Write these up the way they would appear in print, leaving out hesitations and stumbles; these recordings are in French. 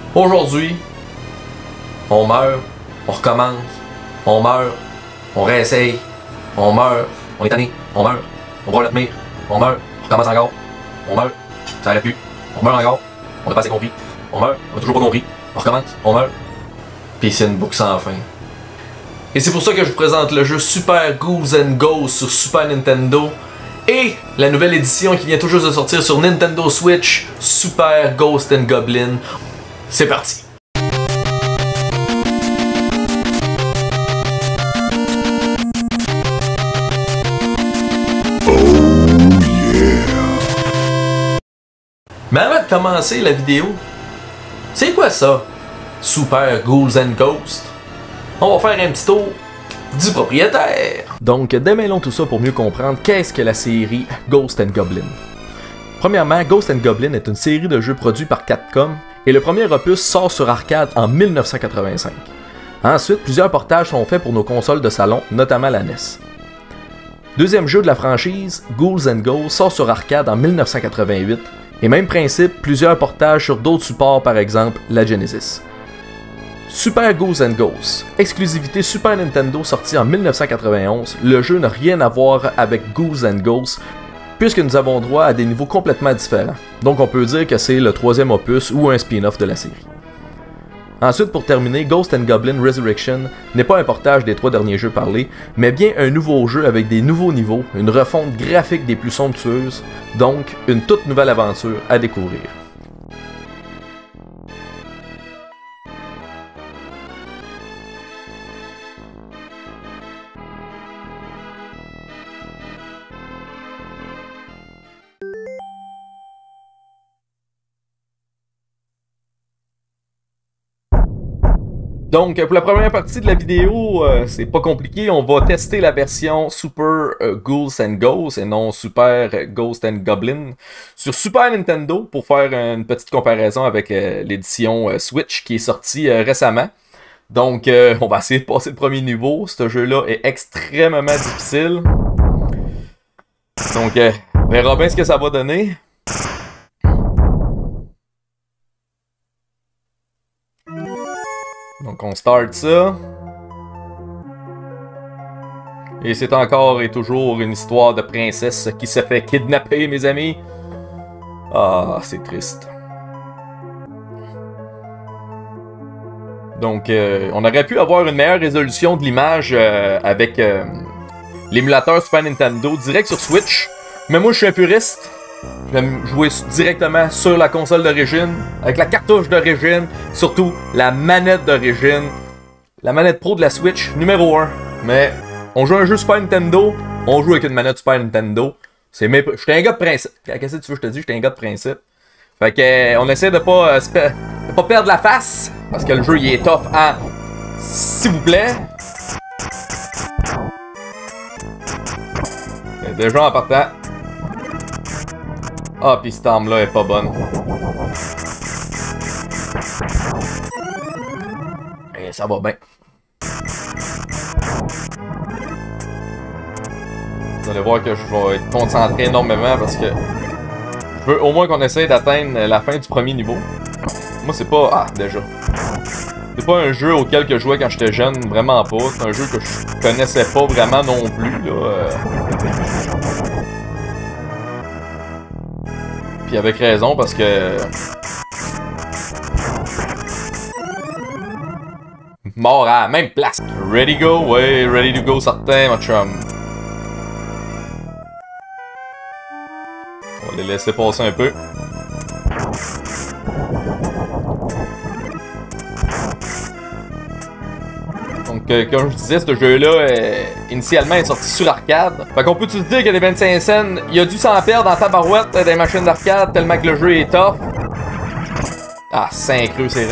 Aujourd'hui, on meurt, on recommence, on meurt, on réessaye, on meurt, on est tanné, on meurt, on voit notre mire, on meurt, on recommence encore, on meurt, ça arrête plus, on meurt encore, on n'a pas assez compris, on meurt, on n'a toujours pas compris, on recommence, on meurt, puis c'est une boucle sans fin. Et c'est pour ça que je vous présente le jeu Super Ghouls and Ghosts sur Super Nintendo et la nouvelle édition qui vient tout juste de sortir sur Nintendo Switch, Super Ghosts and Goblins. C'est parti! Mais avant de commencer la vidéo, c'est quoi ça? Super Ghouls and Ghosts? On va faire un petit tour du propriétaire. Donc, démêlons tout ça pour mieux comprendre qu'est-ce que la série Ghosts and Goblins. Premièrement, Ghosts and Goblins est une série de jeux produits par Capcom et le premier opus sort sur arcade en 1985. Ensuite, plusieurs portages sont faits pour nos consoles de salon, notamment la NES. Deuxième jeu de la franchise, Ghouls and Ghosts sort sur arcade en 1988 et même principe, plusieurs portages sur d'autres supports, par exemple la Genesis. Super Ghouls and Ghosts, exclusivité Super Nintendo sortie en 1991, le jeu n'a rien à voir avec Ghouls and Ghosts puisque nous avons droit à des niveaux complètement différents. Donc on peut dire que c'est le troisième opus ou un spin-off de la série. Ensuite, pour terminer, Ghosts and Goblins Resurrection n'est pas un portage des trois derniers jeux parlés, mais bien un nouveau jeu avec des nouveaux niveaux, une refonte graphique des plus somptueuses, donc une toute nouvelle aventure à découvrir. Donc, pour la première partie de la vidéo, c'est pas compliqué, on va tester la version Super Ghouls and Ghosts et non Super Ghosts and Goblins sur Super Nintendo pour faire une petite comparaison avec l'édition Switch qui est sortie récemment. Donc, on va essayer de passer le premier niveau. Ce jeu-là est extrêmement difficile. Donc, on verra bien ce que ça va donner. Donc on start ça. Et c'est encore et toujours une histoire de princesse qui se fait kidnapper, mes amis. Ah, c'est triste. Donc on aurait pu avoir une meilleure résolution de l'image avec l'émulateur Super Nintendo direct sur Switch. Mais moi je suis un puriste. J'aime jouer directement sur la console d'origine, avec la cartouche d'origine, surtout la manette d'origine. La manette pro de la Switch, numéro 1. Mais on joue un jeu Super Nintendo, on joue avec une manette Super Nintendo. J'étais un gars de principe. Qu'est-ce que tu veux que je te dise? J'étais un gars de principe. Fait que on essaie de pas perdre la face, parce que le jeu il est tough en... S'il vous plaît. Et déjà en partant... Ah, pis cette arme-là est pas bonne. Et ça va bien. Vous allez voir que je vais être concentré énormément parce que je veux au moins qu'on essaye d'atteindre la fin du premier niveau. Moi, c'est pas... Ah, déjà. C'est pas un jeu auquel que je jouais quand j'étais jeune, vraiment pas. C'est un jeu que je connaissais pas vraiment non plus, là. Puis avec raison, parce que... Mort à la même place. Ready go? Ouais, ready to go, certain, mon chum. On va les laisser passer un peu. Donc, comme je disais, ce jeu-là, initialement, est sorti sur arcade. Fait qu'on peut se dire que les 25 cents, il a dû s'en perdre en tabarouette des machines d'arcade tellement que le jeu est tough. Ah, 5 creux, c'est vrai.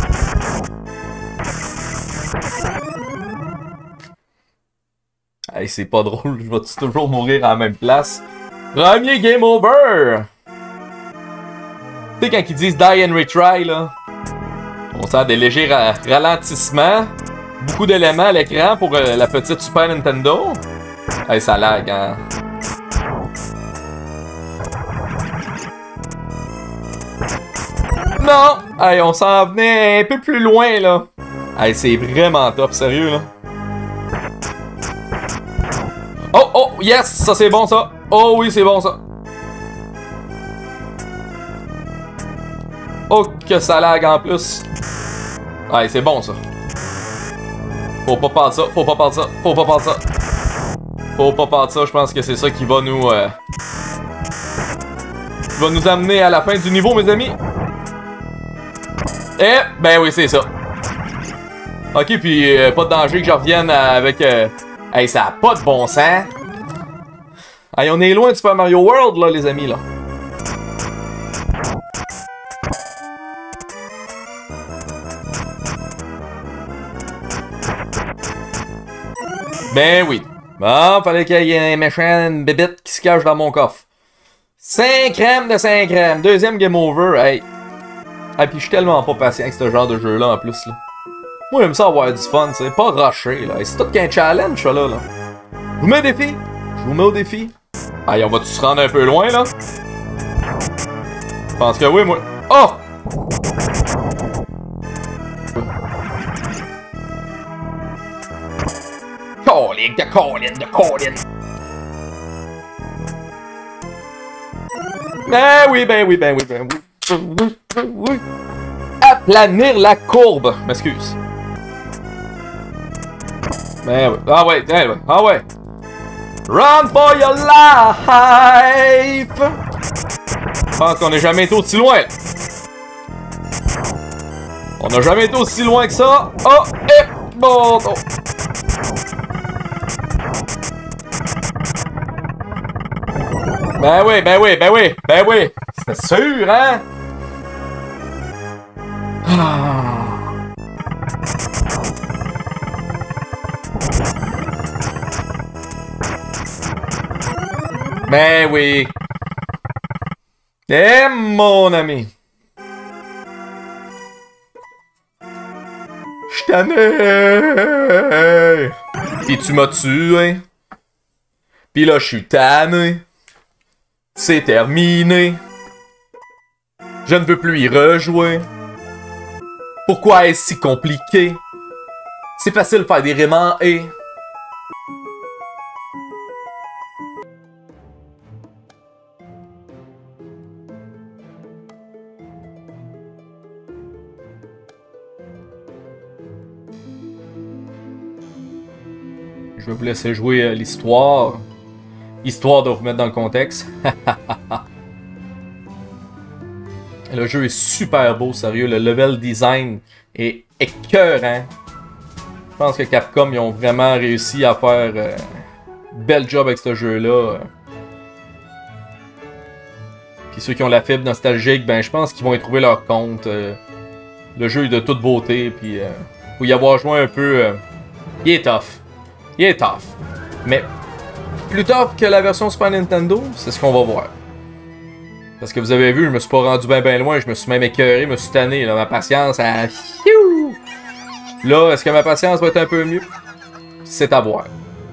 Hey, c'est pas drôle, je vais toujours mourir à la même place. Premier game over! Tu sais, quand ils disent die and retry, là, on sent des légers ralentissements. Beaucoup d'éléments à l'écran pour la petite Super Nintendo. Hey, ça lag, hein. Non! Hey, on s'en venait un peu plus loin, là. Hey, c'est vraiment top, sérieux, là. Oh, oh, yes! Ça, c'est bon, ça. Oh, oui, c'est bon, ça. Oh, que ça lag en plus. Hey, c'est bon, ça. Faut pas perdre ça, faut pas perdre ça, faut pas perdre ça. Faut pas perdre ça, je pense que c'est ça qui va nous... qui va nous amener à la fin du niveau, mes amis. Eh, ben oui, c'est ça. Ok, puis pas de danger que je revienne avec... Hey, ça a pas de bon sens. Hey, on est loin du Super Mario World, là, les amis, là. Ben oui. Bon, fallait qu'il y ait un méchant, une bébête qui se cache dans mon coffre. 5 crèmes de 5 crèmes. Deuxième game over. Hey. Ah, puis je suis tellement pas patient avec ce genre de jeu-là, en plus, là. Moi, j'aime ça avoir du fun, c'est pas rusher, là. C'est tout qu'un challenge, ça, là. Je vous mets au défi. Je vous mets au défi. Hey, on va-tu se rendre un peu loin, là? Je pense que oui, moi. Oh! Colin. Ben oui. Aplanir la courbe. M'excuse. Ben oui. Ah ouais. Run for your life! Je pense qu'on n'a jamais été aussi loin. On n'a jamais été aussi loin que ça. Oh, et bon. Oh. Ben oui. C'était sûr, hein? Ben oui. Eh, mon ami. Je tanné. Pis tu m'as tué. Pis là, je suis tanné. C'est terminé. Je ne veux plus y rejouer. Pourquoi est-ce si compliqué? C'est facile de faire des rimes et... Je vais vous laisser jouer l'histoire. Histoire de vous mettre dans le contexte. Le jeu est super beau, sérieux. Le level design est écœurant. Je pense que Capcom ils ont vraiment réussi à faire bel job avec ce jeu-là. Puis ceux qui ont la fibre nostalgique, ben je pense qu'ils vont y trouver leur compte. Le jeu est de toute beauté, puis faut y avoir joué un peu. Il est tough. Mais plus tough que la version Super Nintendo, c'est ce qu'on va voir. Parce que vous avez vu, je me suis pas rendu bien loin, je me suis même écœuré, je me suis tanné, là, ma patience a... Là, est-ce que ma patience va être un peu mieux? C'est à voir.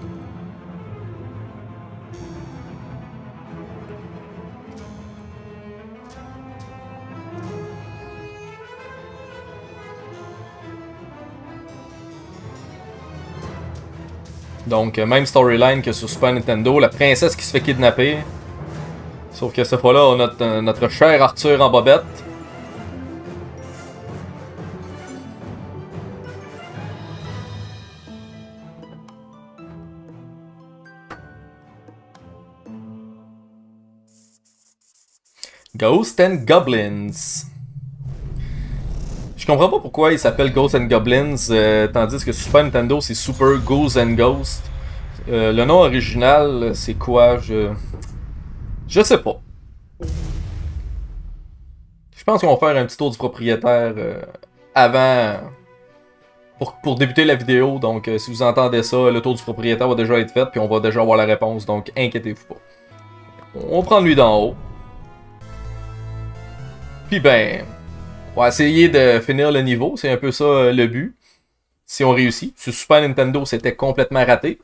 Donc, même storyline que sur Super Nintendo, la princesse qui se fait kidnapper. Sauf que cette fois-là, on a notre cher Arthur en bobette. Ghosts and Goblins. Je comprends pas pourquoi il s'appelle Ghosts and Goblins, tandis que sur Super Nintendo c'est Super Ghouls and Ghosts. Le nom original, c'est quoi? Je sais pas. Je pense qu'on va faire un petit tour du propriétaire avant... Pour débuter la vidéo, donc si vous entendez ça, le tour du propriétaire va déjà être fait, puis on va déjà avoir la réponse, donc inquiétez-vous pas. On prend lui d'en haut. Puis ben... On va essayer de finir le niveau, c'est un peu ça le but. Si on réussit. Sur Super Nintendo, c'était complètement raté.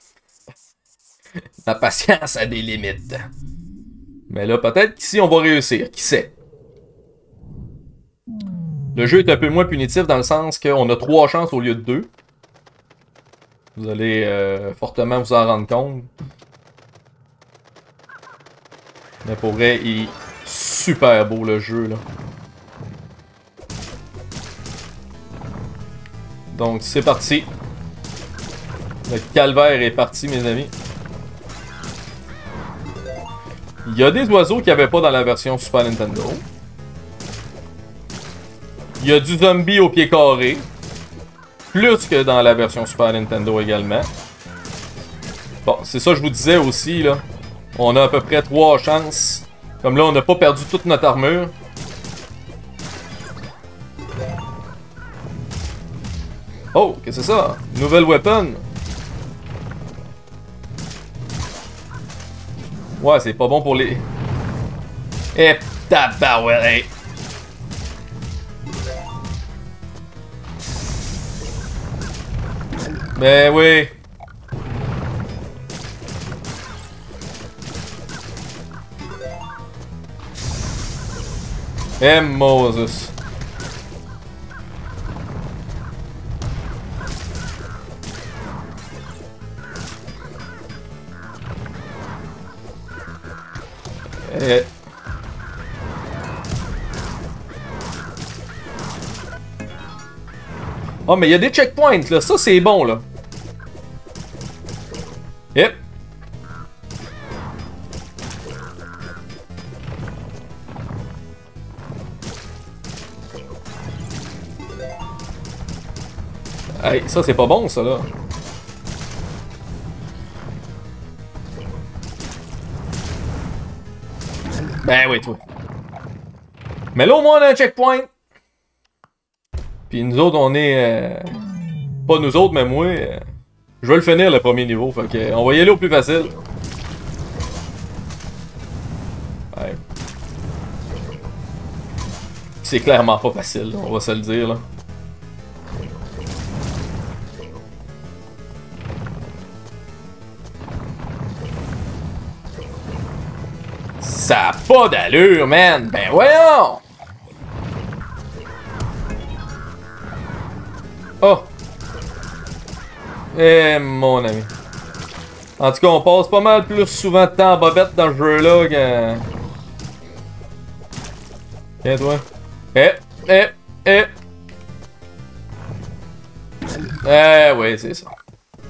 Ma patience a des limites. Mais là, peut-être qu'ici, on va réussir. Qui sait? Le jeu est un peu moins punitif dans le sens qu'on a 3 chances au lieu de 2. Vous allez fortement vous en rendre compte. Mais pour vrai, il est super beau le jeu là. Donc c'est parti. Le calvaire est parti mes amis. Il y a des oiseaux qu'il n'y avait pas dans la version Super Nintendo. Il y a du zombie au pied carré. Plus que dans la version Super Nintendo également. Bon, c'est ça que je vous disais aussi là. On a à peu près 3 chances. Comme là, on n'a pas perdu toute notre armure. Oh, qu'est-ce que c'est ça? Nouvelle weapon. Ouais, c'est pas bon pour les... Eh, tabarouette! Ben oui! Eh, Moses! Oh, mais il y a des checkpoints, là. Ça, c'est bon, là. Yep. Hey, ça, c'est pas bon, ça, là. Ben oui, toi. Mais là, au moins, on a un checkpoint. Puis nous autres, on est... Pas nous autres, mais moi... Je vais le finir, le premier niveau. Fait que on va y aller au plus facile. Ouais. C'est clairement pas facile, on va se le dire, là. Ça a pas d'allure, man! Ben voyons! Oh! Eh, mon ami. En tout cas, on passe pas mal plus souvent de temps en bobette dans ce jeu-là que... Tiens, toi. Eh! Eh, ouais, c'est ça.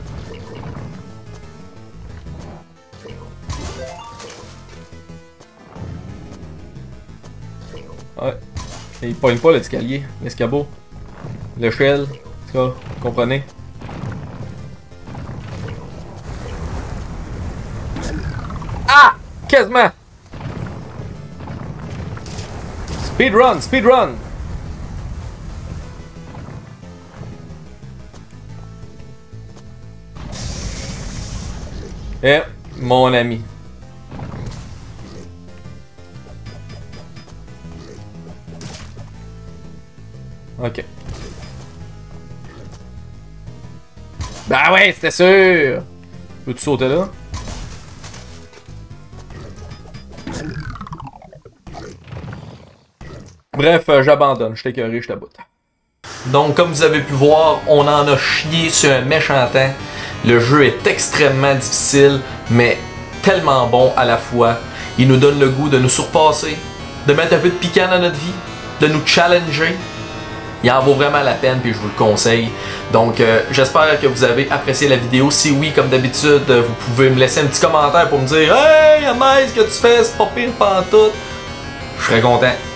Ouais. Et il pogne pas l'escalier, l'escabeau, l'échelle, en tout cas, vous comprenez? Ah! Quasiment! Speedrun, speedrun! Eh, mon ami. Ok. Ben ouais, c'était sûr! Peux-tu sauter là? Bref, j'abandonne, je t'écœuré, je t'aboute. Donc, comme vous avez pu voir, on en a chié sur un méchant temps. Le jeu est extrêmement difficile, mais tellement bon à la fois. Il nous donne le goût de nous surpasser, de mettre un peu de piquant dans notre vie, de nous challenger. Il en vaut vraiment la peine, puis je vous le conseille. Donc, j'espère que vous avez apprécié la vidéo. Si oui, comme d'habitude, vous pouvez me laisser un petit commentaire pour me dire « Hey, Amaze, ce que tu fais, c'est pas pire pantoute. » Je serais content.